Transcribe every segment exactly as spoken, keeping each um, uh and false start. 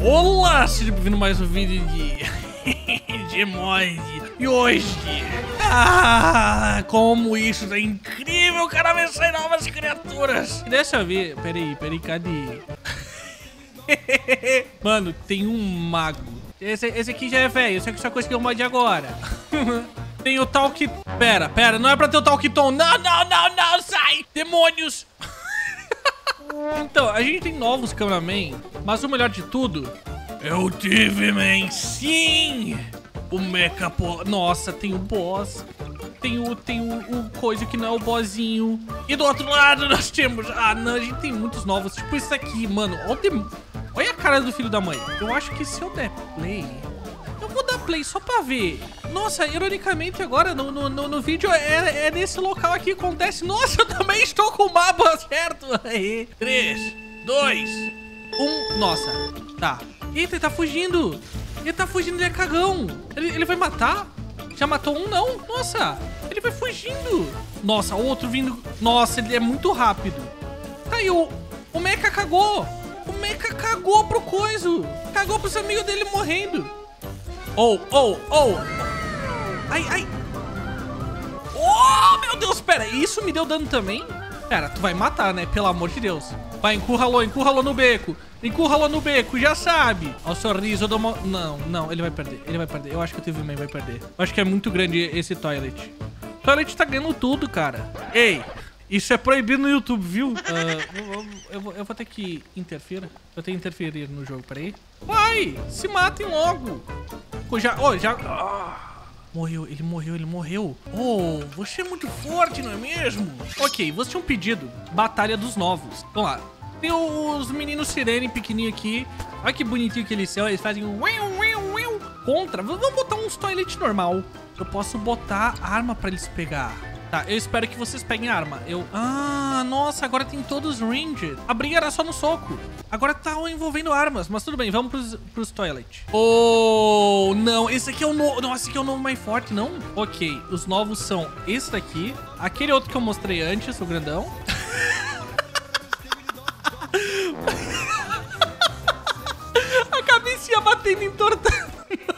Olá, seja bem-vindo a mais um vídeo de... de mod. E hoje... Ah, como isso é incrível, cara, vai sair novas criaturas. E dessa vez... Peraí, peraí, cadê? Mano, tem um mago. Esse, esse aqui já é velho, esse aqui só conseguiu um mod agora. Tem o Talk... Pera, pera, não é pra ter o Talkiton. Não, não, não, não, sai! Demônios! Então, a gente tem novos cameraman, mas o melhor de tudo é o T V Man, sim! O Mecha Boss. Nossa, tem o boss. Tem o, tem o, o coisa que não é o bossinho. E do outro lado nós temos... Ah, não, a gente tem muitos novos. Tipo isso aqui, mano. Olha, dem... Olha a cara do filho da mãe. Eu acho que se eu der play... Eu vou dar play só pra ver. Nossa, ironicamente agora no, no, no, no vídeo é, é nesse local aqui que acontece. Nossa, eu também estou com o mapa certo. três, dois, um. Nossa, tá. Eita, ele tá fugindo. Ele tá fugindo, ele é cagão. Ele, ele vai matar? Já matou um, não? Nossa, ele vai fugindo. Nossa, outro vindo. Nossa, ele é muito rápido. Tá aí, o, o Mecha cagou. O Mecha cagou pro coiso. Cagou pros amigos dele morrendo. Oh, oh, oh. Ai, ai. Oh, meu Deus, pera. Isso me deu dano também? Pera, tu vai matar, né? Pelo amor de Deus. Vai, encurralou, encurralou no beco. Encurralou no beco, já sabe. Olha o sorriso do... Mo... Não, não, ele vai perder. Ele vai perder. Eu acho que o T V Man vai perder. Eu acho que é muito grande esse Toilet. O Toilet tá ganhando tudo, cara. Ei, isso é proibido no YouTube, viu? Uh, eu, eu, eu, vou, eu vou ter que interferir. Vou ter que interferir no jogo, peraí. Vai, se matem logo. Já, oh, já... Ah, morreu, ele morreu, ele morreu. Oh, você é muito forte, não é mesmo? Ok, você tinha um pedido. Batalha dos novos. Vamos lá. Tem os meninos sirene pequenininho aqui. Olha que bonitinho que eles são. Eles fazem um... Contra. Vamos botar uns toilet normal. Eu posso botar arma pra eles pegar. Tá, eu espero que vocês peguem arma. Eu... Ah, nossa, agora tem todos ranged. A briga era só no soco. Agora tá envolvendo armas, mas tudo bem, vamos pros, pros toilet. Oh, não, esse aqui é o novo... Nossa, esse aqui é o novo mais forte, não? Ok, os novos são esse daqui, aquele outro que eu mostrei antes, o grandão. A cabecinha batendo em torta.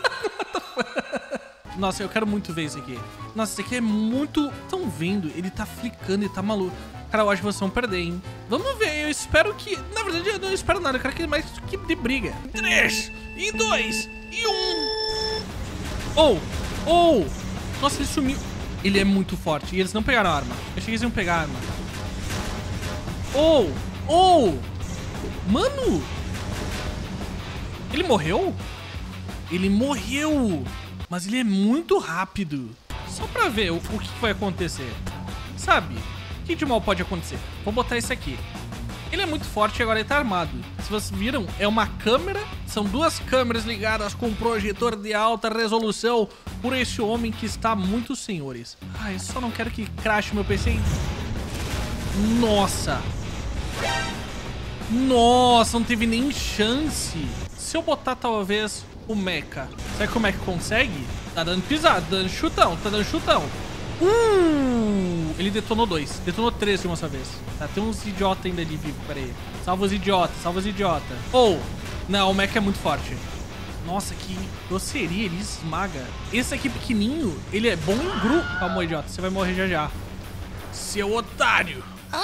Nossa, eu quero muito ver isso aqui. Nossa, esse aqui é muito... Estão vendo? Ele tá flicando, ele tá maluco. Cara, eu acho que vocês vão perder, hein? Vamos ver, eu espero que... Na verdade, eu não espero nada. Eu quero que mais que de briga. Três, e dois, e um. Oh, oh. Nossa, ele sumiu. Ele é muito forte. E eles não pegaram a arma. Eu achei que eles iam pegar a arma. Oh, oh. Mano. Ele morreu? Ele morreu. Mas ele é muito rápido. Só pra ver o, o que vai acontecer. Sabe? O que de mal pode acontecer? Vou botar esse aqui. Ele é muito forte e agora ele tá armado. Se vocês viram, é uma câmera. São duas câmeras ligadas com um projetor de alta resolução por esse homem que está muito senhores. Ah, eu só não quero que crache meu P C. Nossa. Nossa, não teve nem chance. Se eu botar talvez... o Mecha. Será que o Mecha consegue? Tá dando pisada, tá dando chutão, tá dando chutão. Uh, ele detonou dois. Detonou três de uma só vez. Tá, tem uns idiotas ainda ali vivo, pera aí. Salva os idiotas, salva os idiotas. Oh, não, o Mecha é muito forte. Nossa, que grosseria, ele esmaga. Esse aqui pequenininho, ele é bom em grupo. Calma, idiota, você vai morrer já já. Seu otário.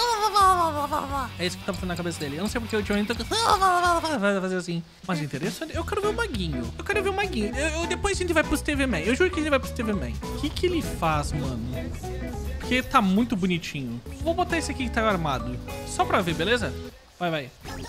É isso que tá fazendo na cabeça dele. Eu não sei porque o tio Ainda vai fazer assim. Mas interessante. Eu quero ver o maguinho. Eu quero ver o maguinho. Eu, eu, depois a gente vai pros T V Man. Eu juro que a gente vai pros T V Man. O que que ele faz, mano? Porque tá muito bonitinho. Vou botar esse aqui que tá armado. Só pra ver, beleza? Vai, vai.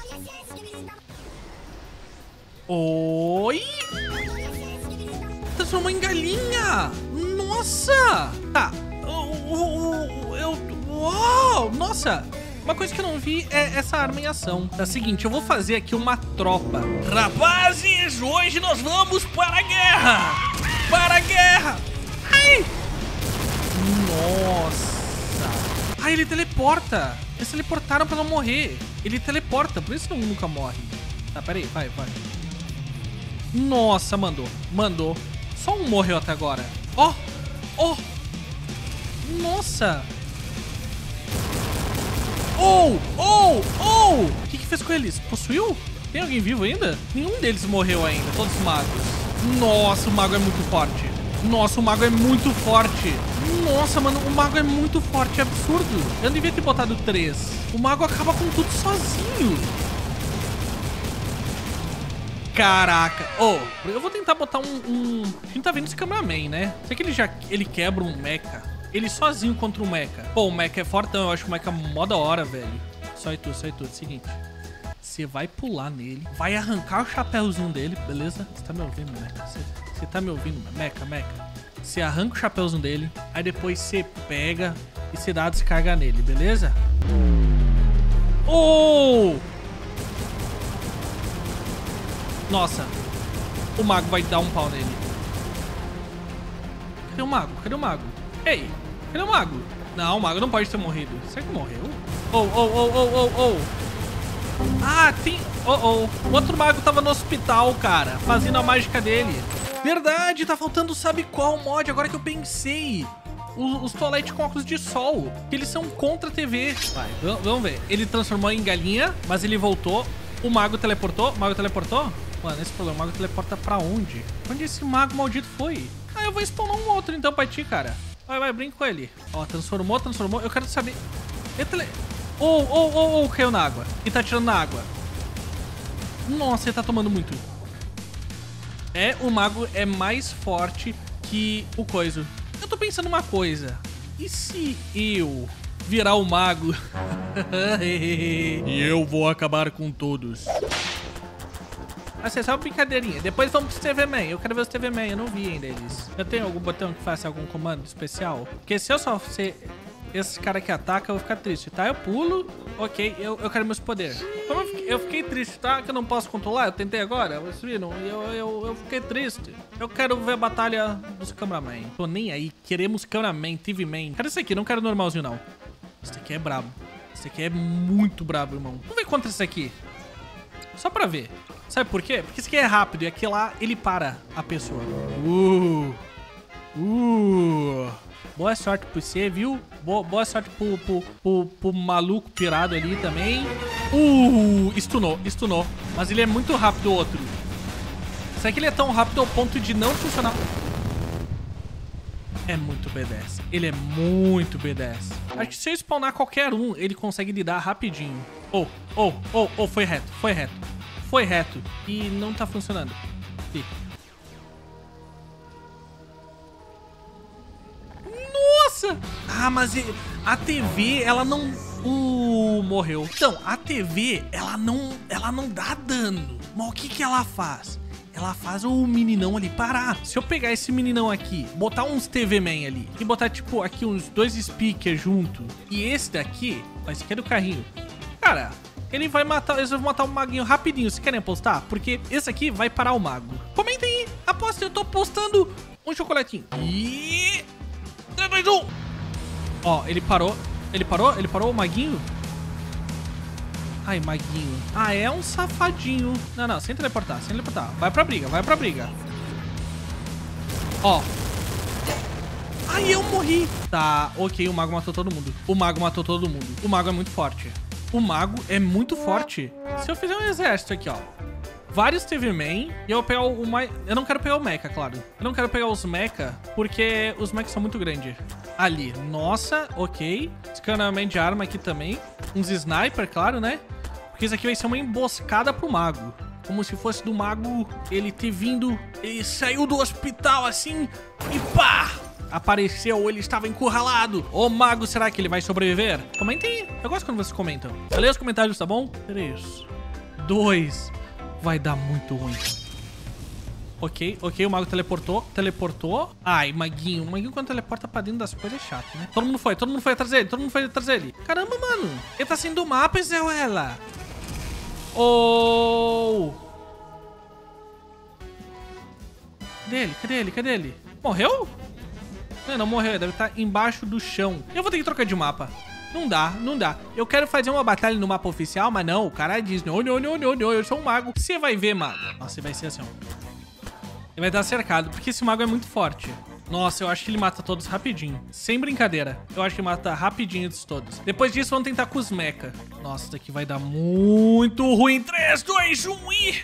Oi! Transformou em galinha! Nossa! Tá. Eu... eu Uau! Nossa! Uma coisa que eu não vi é essa arma em ação. É o seguinte, eu vou fazer aqui uma tropa. Rapazes, hoje nós vamos para a guerra! Para a guerra! Ai! Nossa! Ai, ele teleporta! Eles teleportaram pra não morrer. Ele teleporta, por isso não nunca morre. Tá, pera aí, vai, vai. Nossa, mandou. Mandou. Só um morreu até agora. Ó! Oh, ó! Oh. Nossa! Oh! Oh! Oh! O que que fez com eles? Possuiu? Tem alguém vivo ainda? Nenhum deles morreu ainda, todos os magos. Nossa, o mago é muito forte. Nossa, o mago é muito forte. Nossa, mano, o mago é muito forte, é absurdo. Eu não devia ter botado três. O mago acaba com tudo sozinho. Caraca. Oh, eu vou tentar botar um... um... A gente tá vendo esse cameraman, né? Será que ele já... Ele quebra um mecha? Ele sozinho contra um mecha. Pô, o mecha é fortão. Eu acho que o mecha é mó da hora, velho. Só e tudo, só e tudo. Seguinte. Você vai pular nele. Vai arrancar o chapéuzinho dele, beleza? Você tá me ouvindo, mecha? Você, você tá me ouvindo, mecha, mecha? Você arranca o chapéuzinho dele. Aí depois você pega e você dá a descarga nele, beleza? Oh! Nossa, o mago vai dar um pau nele. Cadê o mago? Cadê o mago? Ei, cadê o mago? Não, o mago não pode ter morrido. Será que morreu? Oh, oh, oh, oh, oh, oh. Ah, tem... Oh, oh. O outro mago tava no hospital, cara, fazendo a mágica dele. Verdade, tá faltando sabe qual mod, agora que eu pensei. Os, os toalete com óculos de sol, que eles são contra a T V. Vai, vamos ver. Ele transformou em galinha, mas ele voltou. O mago teleportou. O mago teleportou? Mano, esse problema, o mago teleporta pra onde? Onde esse mago maldito foi? Ah, eu vou spawnar um outro então pra ti, cara. Vai, vai, brinca com ele. Ó, transformou, transformou. Eu quero saber... Ele tele... Oh, oh, oh, oh, caiu na água. E tá tirando na água. Nossa, ele tá tomando muito. É, o mago é mais forte que o coiso. Eu tô pensando uma coisa. E se eu virar o mago? E eu vou acabar com todos. Assim, é só uma brincadeirinha. Depois vamos pro T V Man. Eu quero ver os T V Man. Eu não vi ainda eles. Eu tenho algum botão que faça algum comando especial? Porque se eu só ser esse cara que ataca, eu vou ficar triste, tá? Eu pulo. Ok, eu, eu quero meus poderes. Como eu fiquei, eu fiquei triste, tá? Que eu não posso controlar. Eu tentei agora. Vocês viram? Eu, eu, eu fiquei triste. Eu quero ver a batalha dos cameraman. Tô nem aí. Queremos cameraman, T V Man. Quero esse aqui. Não quero normalzinho, não. Esse aqui é brabo. Esse aqui é muito brabo, irmão. Vamos ver contra esse aqui. Só pra ver. Sabe por quê? Porque esse aqui é rápido e aqui lá ele para a pessoa. Uh! Uh! Boa sorte pra você, viu? Boa, boa sorte pro, pro, pro, pro maluco pirado ali também. Uh! Stunou, stunou. Mas ele é muito rápido, o outro. Será que ele é tão rápido ao ponto de não funcionar? É muito B dez. Ele é muito B dez. Acho que se eu spawnar qualquer um, ele consegue lidar rapidinho. Oh, oh, oh, oh, foi reto, foi reto. Foi reto. E não tá funcionando. Ih. Nossa! Ah, mas a T V, ela não... Uh, morreu. Então, a T V, ela não, ela não dá dano. Mas o que que ela faz? Ela faz o meninão ali parar. Se eu pegar esse meninão aqui, botar uns T V Man ali e botar, tipo, aqui uns dois speakers junto, e esse daqui, ó, esse aqui é do carrinho. Cara, ele vai matar, eles vão matar o maguinho rapidinho. Vocês querem apostar? Porque esse aqui vai parar o mago. Comentem aí. Aposta, eu tô postando um chocolatinho. E... três, dois, um. Ó, ele parou. Ele parou? Ele parou o maguinho? Ai, maguinho. Ah, é um safadinho. Não, não, sem teleportar, sem teleportar. Vai pra briga, vai pra briga. Ó. Ai, eu morri. Tá, ok, o mago matou todo mundo. O mago matou todo mundo. O mago é muito forte. O mago é muito forte. Se eu fizer um exército aqui, ó. Vários T V Man. E eu vou pegar o mais... Eu não quero pegar o mecha, claro. Eu não quero pegar os mecha, porque os mechas são muito grandes. Ali. Nossa, ok. Escaneamento de arma aqui também. Uns sniper, claro, né? Porque isso aqui vai ser uma emboscada pro mago. Como se fosse do mago ele ter vindo... Ele saiu do hospital assim e pá! Apareceu, ele estava encurralado. Ô mago, será que ele vai sobreviver? Comentem aí. Eu gosto quando vocês comentam. Eu leio os comentários, tá bom? Três. Dois. Vai dar muito ruim. Ok, ok, o mago teleportou. Teleportou. Ai, maguinho. O maguinho quando teleporta pra dentro das coisas é chato, né? Todo mundo foi, todo mundo foi atrás dele. Todo mundo foi atrás dele. Caramba, mano. Ele tá saindo do mapa, Zé ela. Oh! Cadê ele? Cadê ele? Cadê ele? Morreu? Não, não morreu. Ele deve estar embaixo do chão. Eu vou ter que trocar de mapa. Não dá, não dá. Eu quero fazer uma batalha no mapa oficial, mas não. O cara diz, não, não, não, não, não. Eu sou um mago. Você vai ver, mago. Nossa, vai ser assim, ó. Ele vai estar cercado, porque esse mago é muito forte. Nossa, eu acho que ele mata todos rapidinho. Sem brincadeira. Eu acho que mata rapidinho de todos. Depois disso, vamos tentar com os mecha. Nossa, isso daqui vai dar muito ruim. três, dois, um e...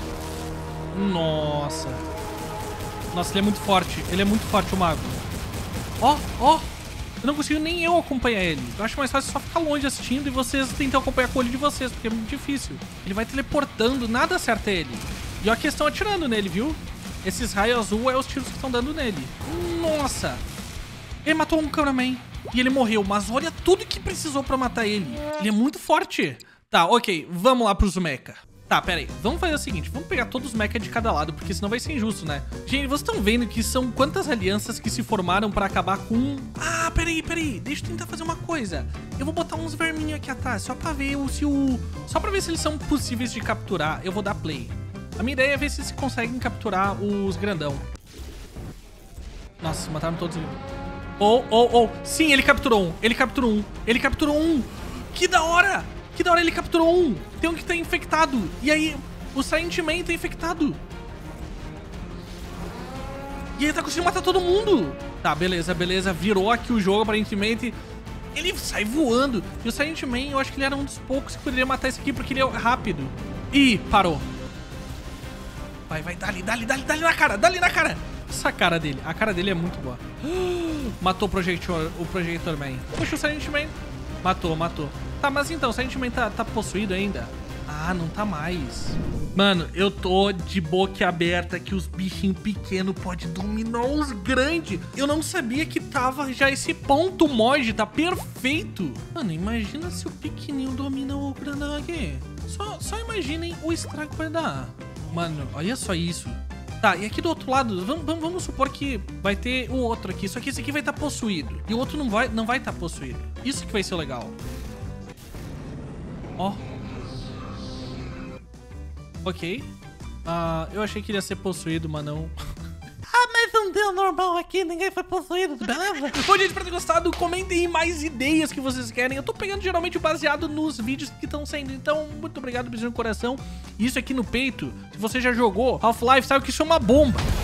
Nossa. Nossa, ele é muito forte. Ele é muito forte, o mago. Ó, ó. Eu não consigo nem eu acompanhar ele. Eu acho mais fácil só ficar longe assistindo e vocês tentam acompanhar com o olho de vocês, porque é muito difícil. Ele vai teleportando, nada acerta ele. E ó que estão atirando nele, viu? Esses raios azul é os tiros que estão dando nele. Nossa. Ele matou um cameraman. E ele morreu, mas olha tudo que precisou pra matar ele. Ele é muito forte. Tá, ok. Vamos lá pros mecha. Tá, pera aí. Vamos fazer o seguinte. Vamos pegar todos os mecha de cada lado, porque senão vai ser injusto, né? Gente, vocês estão vendo que são quantas alianças que se formaram pra acabar com... Ah, peraí, peraí. Deixa eu tentar fazer uma coisa. Eu vou botar uns verminhos aqui atrás, só pra ver se o... Só pra ver se eles são possíveis de capturar. Eu vou dar play. A minha ideia é ver se eles conseguem capturar os grandão. Nossa, mataram todos. Oh, oh, oh. Sim, ele capturou um. Ele capturou um. Ele capturou um. Que da hora. Que da hora, ele capturou um. Tem um que tá infectado. E aí, o Silent Man tá infectado. E ele tá conseguindo matar todo mundo. Tá, beleza, beleza. Virou aqui o jogo, aparentemente. Ele sai voando. E o Silent Man, eu acho que ele era um dos poucos que poderia matar esse aqui, porque ele é rápido. Ih, parou. Vai, vai, dá-lhe, dá-lhe, dá-lhe, dá-lhe na cara, dá-lhe na cara. Essa cara dele, a cara dele é muito boa. Matou o Projector, o Projector Man. Puxa o Silent Man. Matou, matou. Tá, mas então, o Silent Man tá, tá possuído ainda? Ah, não tá mais. Mano, eu tô de boca aberta que os bichinhos pequenos podem dominar os grandes. Eu não sabia que tava já esse ponto mod, tá perfeito. Mano, imagina se o pequenininho domina o grandão aqui. Só, só imaginem o estrago que vai dar. Mano, olha só isso. Tá, e aqui do outro lado, vamos, vamos, vamos supor que vai ter o outro aqui. Só que esse aqui vai estar possuído. E o outro não vai não vai estar possuído. Isso que vai ser legal. Ó. Ok. Uh, eu achei que ele ia ser possuído, mas não... Ah, mas não deu normal aqui, ninguém foi possuído, beleza? Bom, gente, pra ter gostado, comentem aí mais ideias que vocês querem. Eu tô pegando geralmente baseado nos vídeos que estão saindo. Então, muito obrigado, beijinho no coração. Isso aqui no peito, se você já jogou Half-Life, sabe que isso é uma bomba.